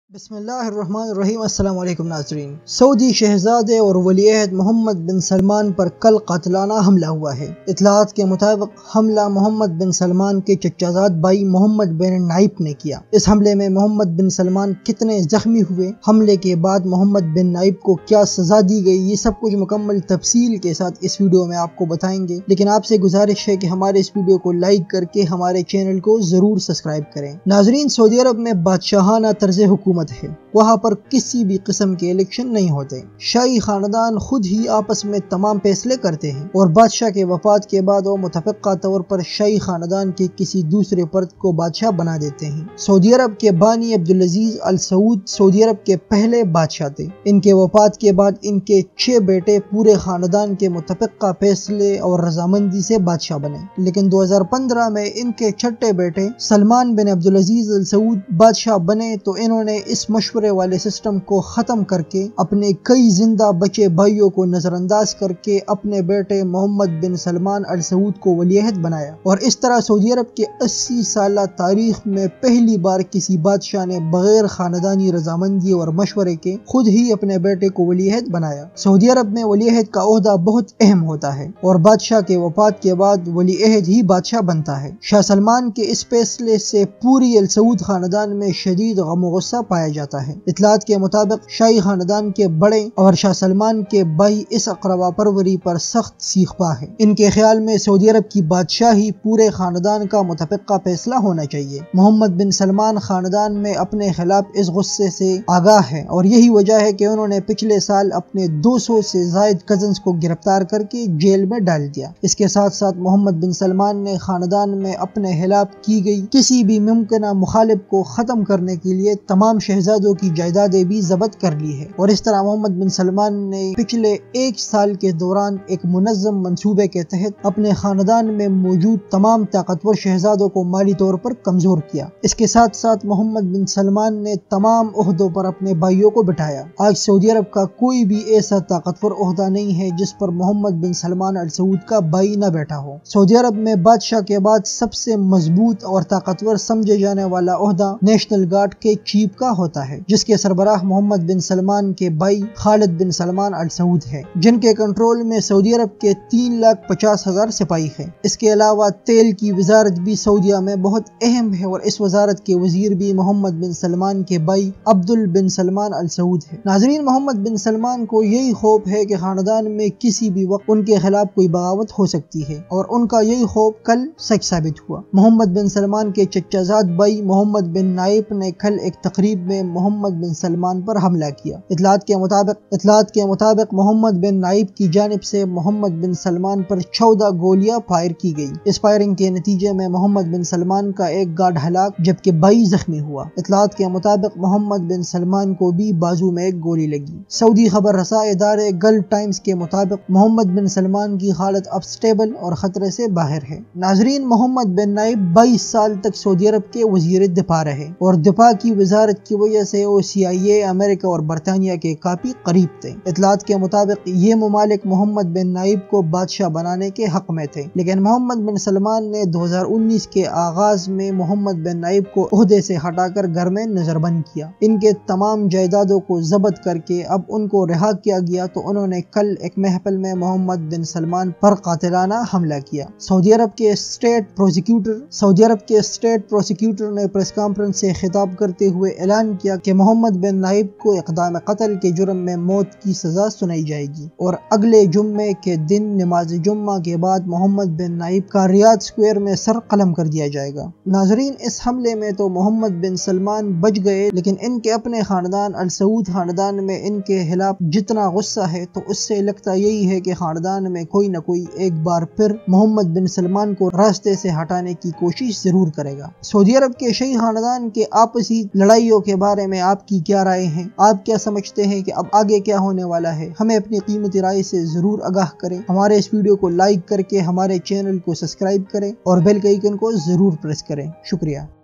बिस्मिल्लाहिर्रहमानिर्रहीम। अस्सलाम वालेकुम नाज़रीन। सऊदी शहजादे और वली अहद मोहम्मद बिन सलमान पर कल कातिलाना हमला हुआ है। इत्तलात के मुताबिक हमला मोहम्मद बिन सलमान के चचाजाद भाई मोहम्मद बिन नाइफ ने किया। इस हमले में मोहम्मद बिन सलमान कितने जख्मी हुए, हमले के बाद मोहम्मद बिन नाइफ को क्या सजा दी गई, ये सब कुछ मुकम्मल तफसील के साथ इस वीडियो में आपको बताएंगे। लेकिन आपसे गुजारिश है कि हमारे इस वीडियो को लाइक करके हमारे चैनल को जरूर सब्सक्राइब करें। नाज़रीन, सऊदी अरब में बादशाहाना तर्ज हुकूमत है। वहाँ पर किसी भी किस्म के इलेक्शन नहीं होते। शाही खानदान खुद ही आपस में तमाम फैसले करते हैं और बादशाह के वफात के बाद वो मुतफ़िक़ा तौर पर शाही खानदान के किसी दूसरे फर्द को बादशाह बना देते हैं। सऊदी अरब के बानी Abdul Aziz Al Saud Saudi Arab के पहले बादशाह थे। इनके वफात के बाद इनके 6 बेटे पूरे खानदान के मुतफ़िक़ा फैसले और रजामंदी से बादशाह बने। लेकिन 2015 में इनके छठे बेटे सलमान बिन अब्दुल अजीज अल सऊद बादशाह बने तो इन्होंने इस मशवरे वाले सिस्टम को खत्म करके अपने कई जिंदा बचे भाइयों को नजरअंदाज करके अपने बेटे मोहम्मद बिन सलमान अल सऊद को वलीअहद बनाया। और इस तरह सऊदी अरब के 80 साल तारीख में पहली बार किसी बादशाह ने बगैर खानदानी रजामंदी और मशवरे के खुद ही अपने बेटे को वलीअहद बनाया। सऊदी अरब में वलीअहद का ओहदा बहुत अहम होता है और बादशाह के वफात के बाद वलीअहद ही बादशाह बनता है। शाह सलमान के इस फैसले से पूरी अल सऊद खानदान में शदीद गम और गुस्सा पाया जाता है। इत्तलात के मुताबिक शाही खानदान के बड़े और शाह सलमान के भाई इस अक़रबा परवरी पर सख्त सीखपा है। इनके ख्याल में सऊदी अरब की बादशाही पूरे खानदान का मुतफ़िक़ा फैसला होना चाहिए। मोहम्मद बिन सलमान खानदान में अपने खिलाफ इस गुस्से से आगाह है और यही वजह है कि उन्होंने पिछले साल अपने 200 से ज़ायद कज़न्स को गिरफ्तार करके जेल में डाल दिया। इसके साथ साथ मोहम्मद बिन सलमान ने खानदान में अपने खिलाफ की गई किसी भी मुमकिन मुखालिफ को खत्म करने के लिए तमाम शहजादों की जायदादें भी जब्त कर ली है। और इस तरह मोहम्मद बिन सलमान ने पिछले 1 साल के दौरान एक मुनज़्ज़म मंसूबे के तहत अपने खानदान में मौजूद तमाम ताकतवर शहजादों को माली तौर पर कमजोर किया। इसके साथ साथ मोहम्मद बिन सलमान ने तमाम ओहदों पर अपने भाइयों को बिठाया। आज सऊदी अरब का कोई भी ऐसा ताकतवर ओहदा नहीं है जिस पर मोहम्मद बिन सलमान अल सऊद का भाई न बैठा हो। सऊदी अरब में बादशाह के बाद सबसे मजबूत और ताकतवर समझे जाने वाला ओहदा नेशनल गार्ड के चीफ का होता है, जिसके सरबराह मोहम्मद बिन सलमान के भाई खालिद बिन सलमान अल सऊद है, जिनके कंट्रोल में सऊदी अरब के 3,50,000 सिपाही हैं। इसके अलावा तेल की वजारत भी सऊदीया में बहुत अहम है और इस वजारत के वजीर भी मोहम्मद बिन सलमान के भाई अब्दुल बिन सलमान अल सऊद है। नाजरीन, मोहम्मद बिन सलमान को यही खौफ है कि खानदान में किसी भी वक्त उनके खिलाफ कोई बगावत हो सकती है और उनका यही खौफ कल सच साबित हुआ। मोहम्मद बिन सलमान के चचाजाद भाई मोहम्मद बिन नाइफ ने कल एक तकरीब में मोहम्मद बिन सलमान पर हमला किया। इत्तलात के मुताबिक मोहम्मद बिन नाइफ की जानिब से मोहम्मद बिन सलमान पर 14 गोलियां फायर की गई। इस फायरिंग के नतीजे में मोहम्मद बिन सलमान का एक गार्ड हलाक जबकि 22 जख्मी हुआ। इत्तलात के मुताबिक मोहम्मद बिन सलमान को भी बाजू में एक गोली लगी। सऊदी खबर रसा इदारे गल्फ टाइम्स के मुताबिक मोहम्मद बिन सलमान की हालत अब स्टेबल और खतरे से बाहर है। नाजरीन, मोहम्मद बिन नाइफ 22 साल तक सऊदी अरब के वजीर दिफा रहे और दिफा की वजारत की वजह से वो CIA, अमेरिका और बरतानिया के काफी करीब थे। इत्तलात के मुताबिक ये ममालिक मोहम्मद बिन नाइफ को बादशाह बनाने के हक में थे, लेकिन मोहम्मद बिन सलमान ने 2019 के आगाज में मोहम्मद बिन नाइफ को ओहदे से हटाकर घर में नजरबंद किया। इनके तमाम जायदादों को जब्त करके अब उनको रिहा किया गया तो उन्होंने कल एक महफिल में मोहम्मद बिन सलमान पर कातिलाना हमला किया। सऊदी अरब के स्टेट प्रोसिक्यूटर ने प्रेस कॉन्फ्रेंस से खिताब करते हुए ऐलान किया कि मोहम्मद बिन नाइफ को इक़दाम कत्ल के जुर्म में मौत की सजा सुनाई जाएगी और अगले जुम्मे के दिन नमाज जुम्मा के बाद मोहम्मद बिन नाइफ का रियाद स्क्वायर में सर कलम कर दिया जाएगा। नाजरीन, इस हमले में तो मोहम्मद बिन सलमान बच गए, लेकिन इनके अपने खानदान अल सऊद खानदान में इनके खिलाफ जितना गुस्सा है तो उससे लगता यही है कि खानदान में कोई न कोई एक बार फिर मोहम्मद बिन सलमान को रास्ते से हटाने की कोशिश जरूर करेगा। सऊदी अरब के शाही खानदान के आपसी लड़ाइयों के बारे में आपकी क्या राय है? आप क्या समझते हैं कि अब आगे क्या होने वाला है? हमें अपनी कीमती राय से जरूर आगाह करें। हमारे इस वीडियो को लाइक करके हमारे चैनल को सब्सक्राइब करें और बेल के आइकन को जरूर प्रेस करें। शुक्रिया।